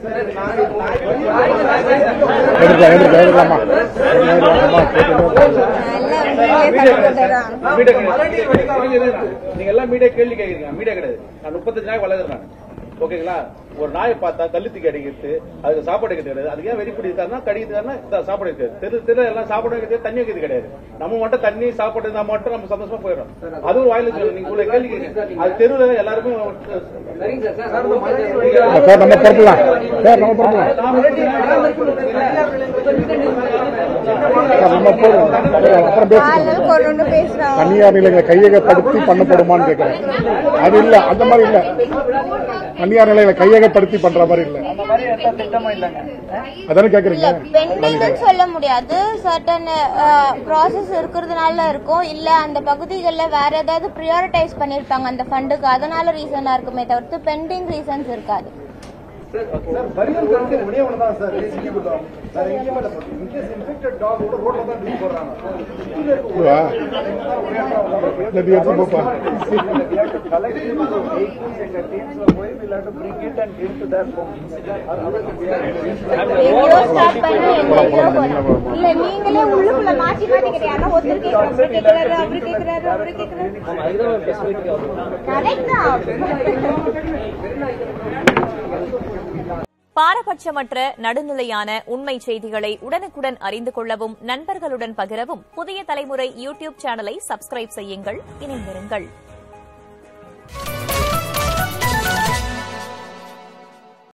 நீங்க எல்லாம் மீடியா கேள்வி கேட்கறீங்க. மீடியா கிடையாது. நான் 35 நாய் வளர்க்குறேன். ஓகேங்களா? ஒரு நாயை பார்த்தா கல்லுத்துக்கு அடிக்கிறது, அதுக்கு சாப்பாடு கிடையாது. அதுக்கு ஏன் வெறிப்பிடி இருக்காருன்னா கடிக்கிறதுனா சாப்பாடு இருக்காது. தெரு எல்லாம் சாப்பாடு வைக்கிறது, தண்ணி வைக்கிறது கிடையாது. நம்ம மட்டும் தண்ணி சாப்பாடு இருந்தா மட்டும் நம்ம சந்தோஷமா போயிடும். அதுவும் வாயில சொல்லு. நீங்க உங்களை கேள்வி கேட்க அது தெருவில் எல்லாருமே தனியார் நிலையங்களை கையகப்படுத்தி பண்ணப்படுமான்னு கேட்கிறேன். அது இல்ல, அந்த மாதிரி இல்ல. தனியார் நிலையில கையகப்படுத்தி பண்ற மாதிரி இல்ல. அதானே கேக்குறீங்க. பெண்டிங் சொல்ல முடியாது. சர்டன் ப்ராசஸ் இருக்கிறதுனால இருக்கும். இல்ல அந்த பகுதிகளில் வேற ஏதாவது ப்ரியாரிட்டைஸ் பண்ணிருப்பாங்க அந்த ஃபண்டுக்கு, அதனால ரீசனா இருக்குமே தவிர்த்து பெண்டிங் ரீசன்ஸ் இருக்காது. இல்ல நீங்களே உள்ளுக்குள்ள மாற்றி மாட்டிக்கிறீங்க. ஒருத்தர் கேட்கிறாரு, அவரு கேட்கிறாரு, அவரு கேட்கிறாரு. பாரபட்சமற்ற நடுநிலையான உண்மை செய்திகளை உடனுக்குடன் அறிந்து கொள்ளவும் நண்பர்களுடன் பகிரவும் புதிய தலைமுறை யூடியூப் சேனலை சப்ஸ்கிரைப் செய்யுங்கள். இணைந்திருங்கள்.